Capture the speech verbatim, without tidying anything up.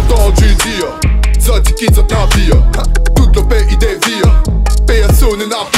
entendu dire Zodikin, ça navire, tout le pays dévire. Personne n'a